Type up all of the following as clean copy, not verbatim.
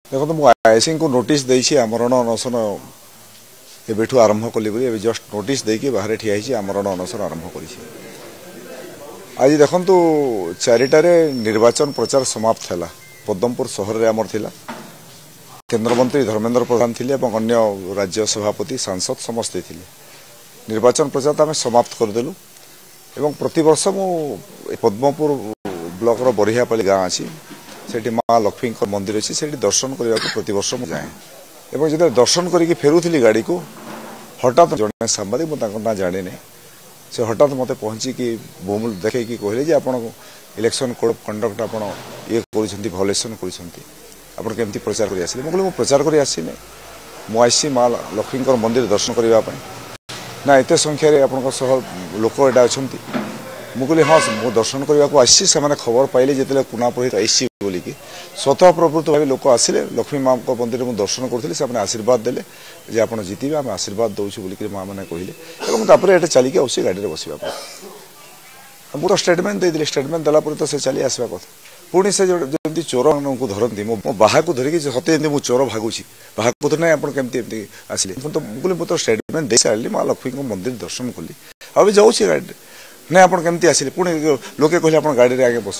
देखो मुझे आईसी को नोटिस देछि आमरण अनशन एबेठू आरंभ कली बोली जस्ट नोटिस देकी बाहर ठिया होइछि आमरण अनशन आरंभ करिछि। आज देखंतु 4टारे निर्वाचन प्रचार समाप्त हैला। पद्मपुर शहर रे आमर थिला केंद्र मंत्री धर्मेंद्र प्रधान थिले एवं अन्य राज्य सभापति सांसद समस्त थिले। निर्वाचन प्रचार आम समाप्त करदेलु एवं प्रतिवर्ष मु पद्मपुर ब्लॉक रो बरिहापल्ली गाँ अच्छी सेठी माँ लक्ष्मी मंदिर अच्छी से दर्शन करने को प्रतिवर्ष मुझे जाए एवं जो दर्शन करके फेरुली गाड़ी को हठात जड़े सांबादिक मुझे ना जाने नहीं से हठात मत पहुँचिकी बोम देखे कहले आप इलेक्शन कोड ऑफ कंडक्ट आप ये भायोलेसन करमती प्रचार कर आसिले मुझे प्रचार कर आसी मुझे माँ लक्ष्मी मंदिर दर्शन करने ना एत संख्यार आप लोक एटा अच्छा मुझे हाँ मु दर्शन करने को आसी से खबर पाइले जिते पुना पुरोहित आईसी बोलिकी स्वतः प्रवृत्त भाव लोक आसिले लक्ष्मी माँ मंदिर में दर्शन करुँगी से आशीर्वाद देले जे आप जीतबे आम आशीर्वाद दौचु बोलिक माँ मैंने कहले ये चलिक आसी गाड़ी में बसवा मुझे तो स्टेटमेंट देदी स्टेटमेंट देला तो से चली आसवा कथा पुणी से जमी चोर को धरती मो बाहा को धरिकी सत्य मुझे चोर भागुची बाहा को धरना आप केमती आसिले तो मुझे सारी दे सारे माँ लक्ष्मी मंदिर दर्शन कली अभी जाऊँगी गाड़ी ना आप केमती आसिले पुणी लोके कहले आप गाड़ी में आगे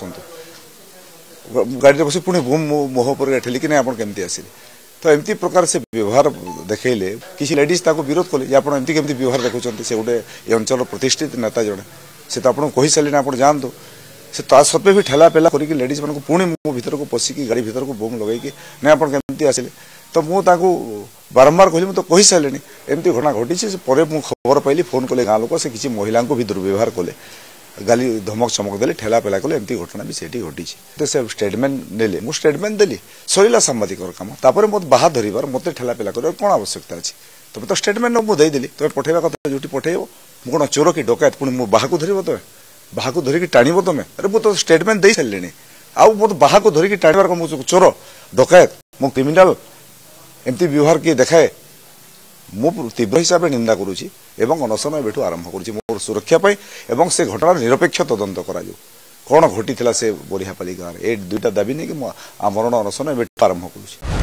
बसतु गाड़ी बस पुणी बुम मोह पर ठेलिकी ना आप केमती आसिले तो एमती प्रकार से व्यवहार देखले किसी लेडीज ताको विरोध कले आप एमती केमती व्यवहार देखुं से गोटे ये अंचल प्रतिष्ठित नेता जड़े से तो आपको कही सारे आप जातु से ता सत्वे भी ठेला पेला करके लेडीज मान पुणी मो भीतर को पशिकी गाड़ी भीतर को बोम लगे ना आप केमती आसिले तो मुझे बारंबार कहली तो कही सारे एमती घटना घटी मुझे खबर पाइली फोन कले गाँ लोक से किसी महिला भी दुर्व्यवहार कले गाली धमक चमक देले ठेला पेला कले एमती घटना भी सेठी घटी तो से स्टेटमेंट नेले मु स्टेटमेंट देली सरीला सांबादिक काम तापर मत बाहा धरबार मत ठेला पेला कर कौन आवश्यकता अच्छी तुम तो स्टेटमेंट मुझे देदेली तुम पठेवा कथा जो पठेब मु कौन चोर कि डकैत पुणी मो बाहा को धरब तुम बाहा को धरिकी टाणब तुम अरे मुझे तो स्टेटमेंट दे सारे आउ मत बाहा को धरिकी टाणबार मुझे चोर डकैत मो क्रिमिनाल एमती व्यवहार किए देखाए मु तीव्र हिसाब से निंदा करुँची अनशन एवं आरंभ करुँची मोर सुरक्षा एवं से घटना निरपेक्ष तदंत करा कौन घटी से बरिहापल्ली गाँव ए दुईटा दाबी नहीं कि आमरण अनशन आरंभ करुँची।